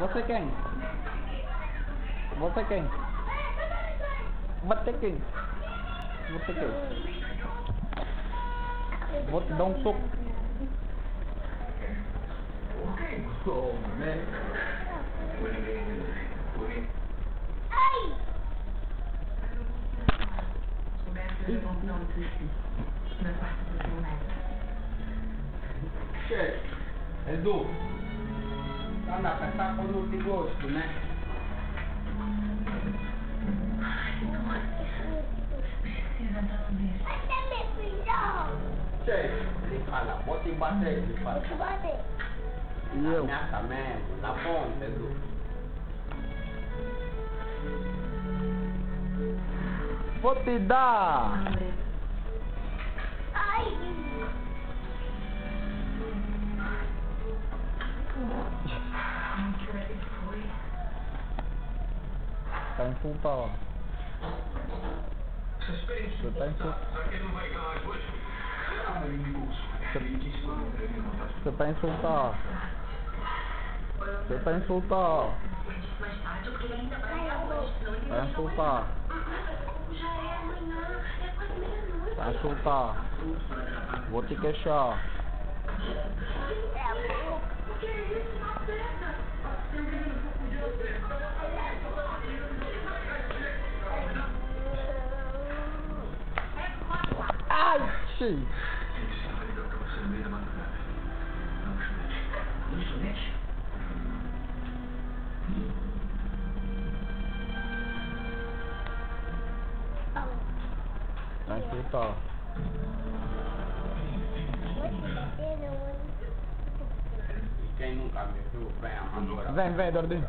Você quem? Você quem? Você quem? Você quem? Vou te dar um soco. Oh, man. Chefe, Edu, anda a pensar quando eu te gosto, né? Chefe, ele fala, pode te bater, ele fala. Deixa eu bater. E eu? Ameaça mesmo, na ponta, Edu. Vou te dar! Ai! Tá insultado. Você tá insultado. Você tá insultado. Você tá insultado. Vai insultar. Vai insultar. Vou te queixar. Ai, sim. Vai insultar. Quem nunca me viu, vem agora. Vem, Dordinho.